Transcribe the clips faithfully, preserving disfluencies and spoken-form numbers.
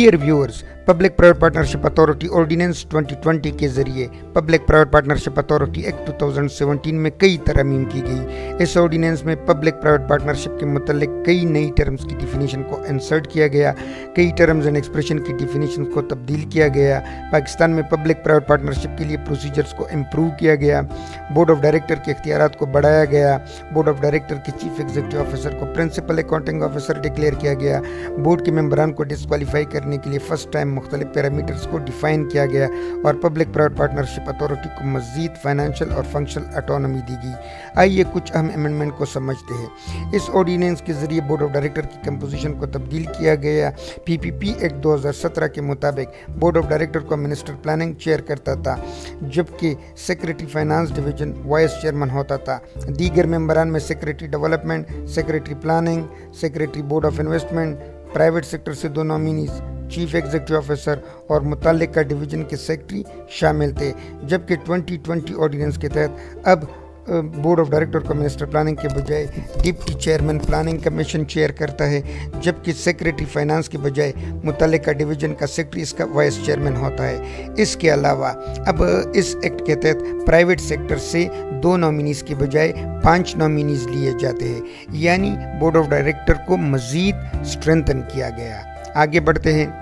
Dear viewers, public private partnership authority ordinance twenty twenty के ज़रिए public private partnership authority act two thousand seventeen में कई तरमीम की गई। इस ऑर्डिनेंस में पब्लिक प्राइवेट पार्टनरशिप के मुतल्लिक कई नई टर्म्स की डिफिनीशन को इंसर्ट किया गया, कई टर्म्स एंड एक्सप्रेशन की डिफिनीशन को तब्दील किया गया। पाकिस्तान में पब्लिक प्राइवेट पार्टनरशिप के लिए प्रोसीजर्स को इम्प्रूव किया गया, बोर्ड ऑफ डायरेक्टर के इख्तियारात को बढ़ाया गया, बोर्ड ऑफ डायरेक्टर के चीफ एग्जीक्यूटिव ऑफिसर को प्रिंसिपल अकाउंटिंग ऑफिसर डिक्लेयर किया गया, बोर्ड के मेंबरान को डिस्क्वालीफाई करने के लिए फर्स्ट टाइम मुख्तलिफ पैरामीटर्स को डिफाइन किया गया और पब्लिक प्राइवेट पार्टनरशिप अथॉरिटी को मज़ीद फाइनेंशियल और फंक्शनल ऑटोनॉमी दी गई। आइए कुछ अहम अमेंडमेंट को समझते हैं। इस ऑर्डिनेंस के ज़रिए बोर्ड ऑफ डायरेक्टर की कंपोजिशन को तब्दील किया गया। पीपीपी एक्ट दो हज़ार सत्रह के मुताबिक बोर्ड ऑफ डायरेक्टर को मिनिस्टर प्लानिंग चेयर करता था, जबकि secretary finance division vice chairman होता था। दीगर मेंबरान में secretary development, secretary planning, secretary board of investment, private sector से दो नॉमिनीज, चीफ एग्जीक्यूटिव ऑफिसर और मुतल्लिका डिवीजन के सेक्रेटरी शामिल थे। जबकि ट्वेंटी ट्वेंटी ऑर्डिनेंस के तहत अब बोर्ड ऑफ डायरेक्टर को मिनिस्टर प्लानिंग के बजाय deputy chairman planning commission chair करता है, जबकि सेक्रेटरी फाइनेंस के बजाय मुतल्लिका डिवीजन का सेक्रेटरी इसका वाइस चेयरमैन होता है। इसके अलावा अब इस एक्ट के तहत प्राइवेट सेक्टर से दो नॉमिनीज़ के बजाय पाँच नॉमिनीज़ लिए जाते हैं, यानी बोर्ड ऑफ डायरेक्टर को मज़ीद स्ट्रेंथन किया गया। आगे बढ़ते हैं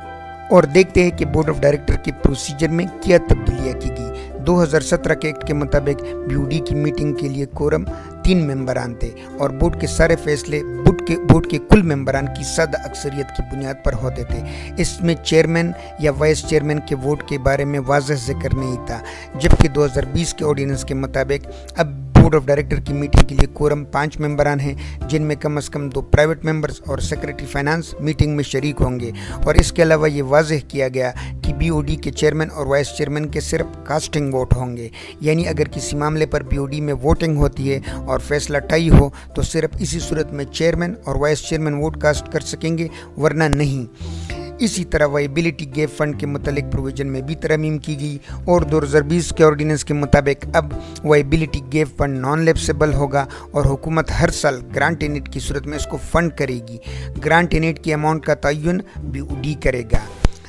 और देखते हैं कि बोर्ड ऑफ डायरेक्टर के प्रोसीजर में क्या तब्दीलियाँ की गई। दो हज़ार सत्रह के एक्ट के मुताबिक बीओडी की मीटिंग के लिए कोरम तीन मेंबरान थे और बोर्ड के सारे फैसले बोर्ड के बोर्ड के कुल मेंबरान की सादा अक्सरियत की बुनियाद पर होते थे। इसमें चेयरमैन या वाइस चेयरमैन के वोट के बारे में वाज़ेह जिक्र नहीं था, जबकि दो हज़ार बीस के ऑर्डिनेंस के मुताबिक अब बोर्ड ऑफ डायरेक्टर की मीटिंग के लिए कोरम पाँच मेंबरान हैं, जिनमें कम अज़ कम दो प्राइवेट मेंबर्स और सेक्रेटरी फाइनेंस मीटिंग में शरीक होंगे। और इसके अलावा ये वाज़ेह किया गया कि बीओडी के चेयरमैन और वाइस चेयरमैन के सिर्फ कास्टिंग वोट होंगे, यानी अगर किसी मामले पर बीओडी में वोटिंग होती है और फैसला टाई हो तो सिर्फ इसी सूरत में चेयरमैन और वाइस चेयरमैन वोट कास्ट कर सकेंगे, वरना नहीं। इसी तरह वायबिलिटी गैप फंड के मुतालिक प्रोविजन में भी तरमीम की गई और दो हज़ार बीस के ऑर्डिनेंस के मुताबिक अब viability gap fund non lapsable होगा और हुकूमत हर साल ग्रांट इन एड की सूरत में इसको फंड करेगी। ग्रांट इन एड की अमाउंट का तयन बीओडी करेगा।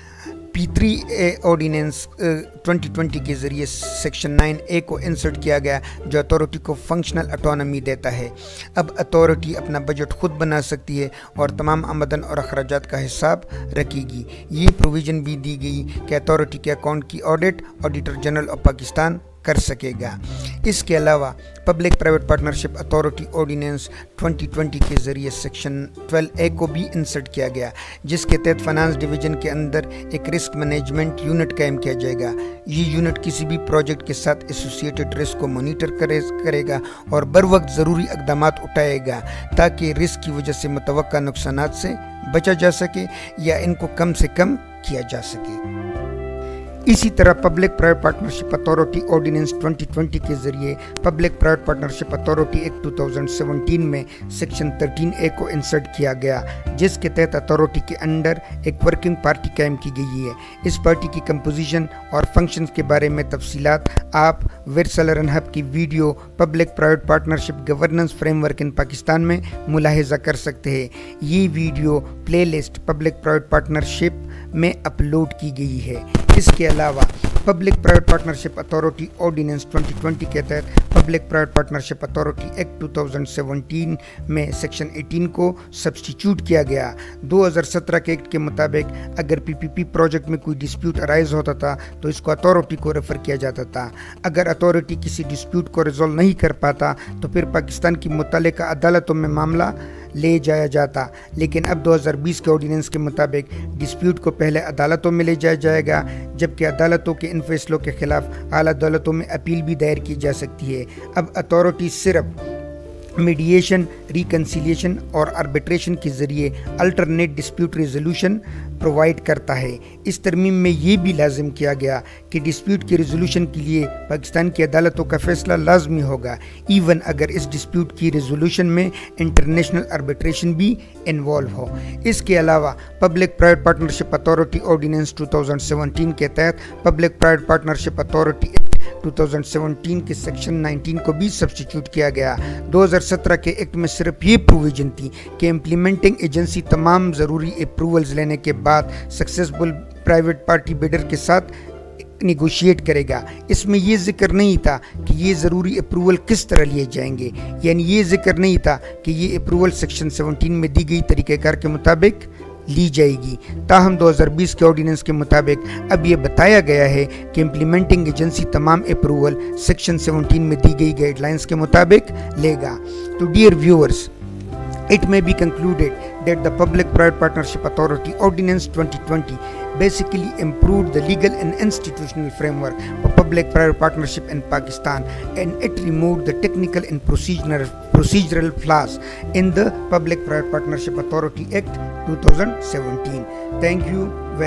P three A ordinance twenty twenty के ज़रिए सेक्शन नाइन ए को इंसर्ट किया गया, जो अथॉरिटी को फंक्शनल ऑटोनॉमी देता है। अब अथॉरिटी अपना बजट खुद बना सकती है और तमाम आमदन और अखराजात का हिसाब रखेगी। ये प्रोविज़न भी दी गई कि अथॉरिटी के अकाउंट की audit auditor general of Pakistan कर सकेगा। इसके अलावा public private partnership authority ordinance twenty twenty के ज़रिए सेक्शन ट्वेल्व ए को भी इंसर्ट किया गया, जिसके तहत फाइनेंस डिवीजन के अंदर एक रिस्क मैनेजमेंट यूनिट कायम किया जाएगा। ये यूनिट किसी भी प्रोजेक्ट के साथ एसोसिएटेड रिस्क को मॉनिटर करे करेगा और बर वक्त ज़रूरी इक़दाम उठाएगा ताकि रिस्क की वजह से मुतवक्का नुकसानात से बचा जा सके या इनको कम से कम किया जा सके। इसी तरह public private partnership authority ordinance twenty twenty के ज़रिए public private partnership authority act two thousand seventeen में सेक्शन थर्टीन ए को इंसर्ट किया गया, जिसके तहत अथॉरिटी के अंडर एक वर्किंग पार्टी कायम की गई है। इस पार्टी की कंपोजिशन और फंक्शंस के बारे में तफसीलात आप विरसल रनहब की video public private partnership governance framework in Pakistan में मुलाहिजा कर सकते हैं। ये video play list public private partnership में अपलोड की गई है। इसके अलावा public private partnership authority ordinance twenty twenty के तहत public private partnership authority act two thousand seventeen में सेक्शन एटीन को सब्स्टिट्यूट किया गया। दो हज़ार सत्रह के एक्ट के मुताबिक अगर पीपीपी प्रोजेक्ट में कोई डिस्प्यूट अराइज होता था तो इसको अथॉरिटी को रेफर किया जाता था। अगर अथॉरिटी किसी डिस्प्यूट को रिजॉल्व नहीं कर पाता तो फिर पाकिस्तान की मुतल्लिका अदालतों में मामला ले जाया जाता, लेकिन अब दो हज़ार बीस के ऑर्डिनेंस के मुताबिक डिस्प्यूट को पहले अदालतों में ले जाया जाएगा, जबकि अदालतों के इन फैसलों के खिलाफ आला अदालतों में अपील भी दायर की जा सकती है। अब अथॉरिटी सिर्फ मीडिएशन, रिकन्सिलिएशन और आर्बिट्रेशन के ज़रिए अल्टरनेट डिस्प्यूट रेजोल्यूशन प्रोवाइड करता है। इस तरमीम में ये भी लाजिम किया गया कि डिस्प्यूट के रेजोल्यूशन के लिए पाकिस्तान की अदालतों का फैसला लाजमी होगा, इवन अगर इस डिस्प्यूट की रेजोल्यूशन में इंटरनेशनल आर्बिट्रेशन भी इन्वॉल्व हो। इसके अलावा public private partnership authority ordinance two thousand seventeen के तहत पब्लिक प्राइवेट पार्टनरशिप अथॉरिटी دو ہزار سترہ کے سیکشن نائنٹین کو بھی سبسٹیچیوٹ کیا گیا۔ دو ہزار سترہ کے ایکٹ میں صرف یہ پروویژن تھی کہ امپلیمنٹنگ ایجنسی تمام ضروری اپروولز لینے کے بعد سکسیسفل پرائیویٹ پارٹی بیڈر کے ساتھ نیگوشیٹ کرے گا۔ اس میں یہ ذکر نہیں تھا کہ یہ ضروری اپروول کس طرح لیے جائیں گے، یعنی یہ ذکر نہیں تھا کہ یہ اپروول سیکشن سترہ میں دی گئی طریقہ کار کے مطابق لی جائے گی۔ تاہم دو ہزار بیس کے آرڈیننس کے مطابق اب یہ بتایا گیا ہے کہ امپلیمنٹنگ ایجنسی تمام اپروول سیکشن سترہ میں دی گئی گائیڈ لائنز کے مطابق لے گا۔ تو dear viewers, it may be concluded that the Public-Private Partnership Authority Ordinance twenty twenty basically improved the legal and institutional framework for public-private partnership in Pakistan, and it removed the technical and procedural procedural flaws in the Public-Private Partnership Authority Act two thousand seventeen. Thank you very